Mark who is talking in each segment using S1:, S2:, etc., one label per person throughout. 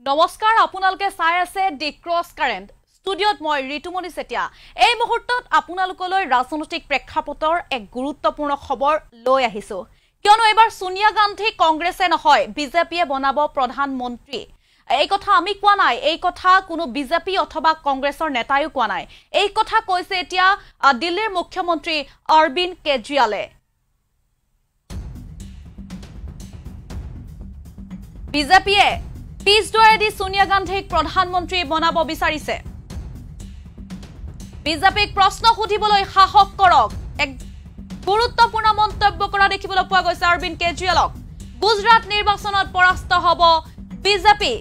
S1: নমস্কাৰ আপোনালোকে চাই আছে ডি ক্ৰছ কাৰেন্ট ষ্টুডিঅত মই ঋতুমণি চেতিয়া এই মুহূৰ্তত আপোনালোকলৈ ৰাজনৈতিক প্ৰেক্ষাপটৰ এক গুৰুত্বপূৰ্ণ খবৰ লৈ আহিছো কিয়নো এবাৰ সোনিয়া গান্ধী কংগ্ৰেছে নহয় বিজেপিয়ে বনাব প্ৰধানমন্ত্ৰী এই কথা আমি কোৱা নাই এই কথা কোনো বিজেপি অথবা কংগ্ৰেছৰ নেতায়ো কোৱা নাই এই কথা কৈছে এতিয়া দিল্লীৰ মুখ্যমন্ত্ৰী অৰবিন্দ কেজৰিৱালে বিজেপিয়ে পিছদুৱাৰেদি সোনিয়া গান্ধীক প্ৰধানমন্ত্ৰী বনাব বিচাৰিছে বিজেপিক প্ৰশ্ন সুধিবলৈ সাহস কৰক এক গুৰুত্বপূৰ্ণ মন্তব্য কৰা দেখিবলৈ পোৱা গৈছে অৰবিন্দ কেজৰিৱালক গুজৰাট নিৰ্বাচনত পৰাস্ত হ'ব বিজেপি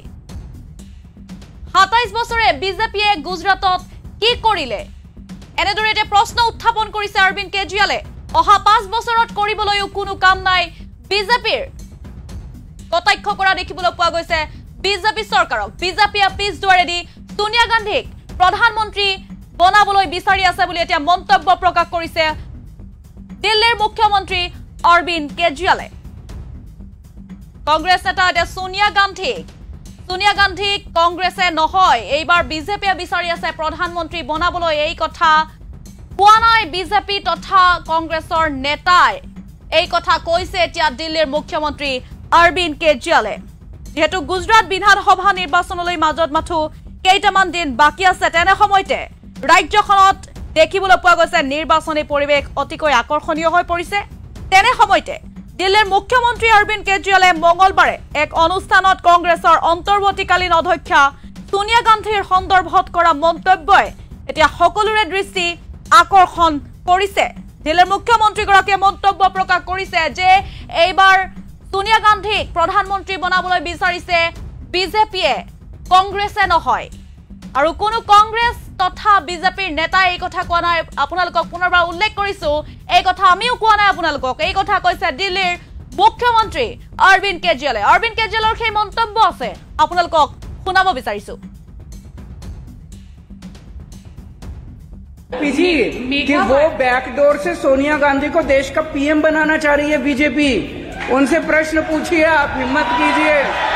S1: 27 বছৰে বিজেপিয়ে গুজৰাটত কি কৰিলে এনেদৰে এটা প্ৰশ্ন উত্থাপন কৰিছে অৰবিন্দ কেজৰিৱালে অহা 5 বছৰত কৰিবলৈও কোনো কাম নাই বিজেপিৰ কটাক্ষ কৰা দেখিবলৈ পোৱা গৈছে বিজেপি চৰকাৰক বিজেপিয়ে পিছদুৱাৰেদি সোনিয়া গান্ধীক প্ৰধানমন্ত্ৰী বনাবলৈ বিচাৰি আছে বুলি এটা মন্তব্য প্ৰকাশ কৰিছে দিল্লীৰ মুখ্যমন্ত্ৰী অৰবিন্দ কেজৰিৱালে কংগ্ৰেছ নেতা সোনিয়া গান্ধী কংগ্ৰেছে নহয় এইবাৰ বিজেপিয়ে বিচাৰি আছে প্ৰধানমন্ত্ৰী বনাবলৈ এই কথা কোৱা নাই বিজেপি তথা কংগ্ৰেছৰ নেতাই এই কথা কৈছে এতিয়া দিল্লীৰ মুখ্যমন্ত্ৰী অৰবিন্দ কেজৰিৱালে যেহেতু গুজৰাট বিধানসভা নিৰ্বাচনলৈ মাজত মাথো কেইটামান দিন বাকি আছে তেনে সময়তে ৰাজ্যখনত দেখিবলৈ পোৱা গৈছে নিৰ্বাচনী পৰিৱেশ অতিকৈ আকৰ্ষণীয় হৈ পৰিছে তেনে সময়তে দিল্লীৰ মুখ্যমন্ত্ৰী অৰবিন্দ কেজৰিৱালে মঙলবাৰে এক অনুষ্ঠানত কংগ্ৰেছৰ অন্তৰ্বৰ্তীকালীন অধ্যক্ষা সোনিয়া গান্ধীৰ সন্দৰ্ভত কৰা মন্তব্যই এতিয়া সকলোৰে দৃষ্টি আকৰ্ষণ কৰিছে দিল্লীৰ মুখ্যমন্ত্ৰীগৰাকীয়ে মন্তব্য প্ৰকাশ কৰিছে যে এইবাৰ সোনিয়া গান্ধীক প্ৰধানমন্ত্ৰী বনাবলৈ বিচাৰিছে বিজেপিয়ে কংগ্ৰেছে নহয় আৰু কোনো কংগ্ৰেছ তথা বিজেপিৰ নেতাই এই কথা কোৱা নাই আপোনালোকক পুনৰবাৰ উল্লেখ কৰিছো এই কথা আমিও কোৱা নাই আপোনালোকক এই কথা কৈছে দিল্লীৰ মুখ্যমন্ত্ৰী অৰবিন্দ কেজৰিৱালৰ সেই মন্তব্য আছে আপোনালোকক শুনাব বিচাৰিছো
S2: पीजी कि वो बैकडोर से सोनिया गांधी को देश का पीएम बनाना चाह रही है बीजेपी उनसे प्रश्न पूछिए आप हिम्मत कीजिए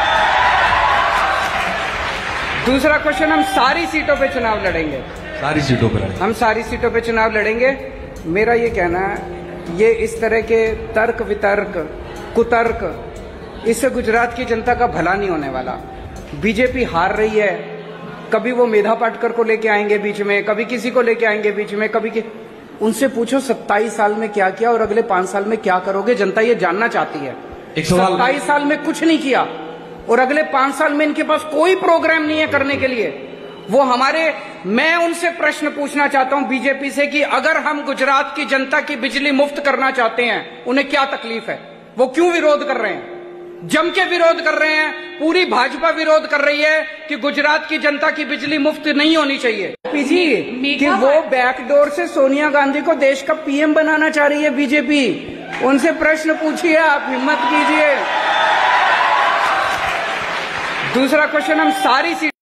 S2: दूसरा क्वेश्चन हम सारी सीटों पे चुनाव लड़ेंगे हम सारी सीटों पे चुनाव लड़ेंगे मेरा ये कहना है ये इस तरह के तर्क वितर्क कुतर्क इससे गुजरात की जनता का भला नहीं होने वाला बीजेपी हार रही है कभी वो मेधा पाटकर को लेके आएंगे बीच में कभी किसी को लेके आएंगे बीच में उनसे पूछो 27 साल में क्या किया और अगले 5 साल में क्या करोगे जनता ये जानना चाहती है 27 साल में कुछ नहीं किया और अगले 5 साल में इनके पास कोई प्रोग्राम नहीं है करने के लिए मैं उनसे प्रश्न पूछना चाहता हूं बीजेपी से कि अगर हम गुजरात की जनता की बिजली मुफ्त करना चाहते हैं उन्हें क्या तकलीफ है वो क्यों विरोध कर रहे हैं जम के विरोध कर रहे हैं पूरी भाजपा विरोध कर रही है कि गुजरात की जनता की बिजली मुफ्त नहीं होनी चाहिए पीजी कि वो बैकडोर से सोनिया गांधी को देश का पीएम बनाना चाह रही है बीजेपी उनसे प्रश्न पूछिए आप हिम्मत कीजिए दूसरा क्वेश्चन हम सारी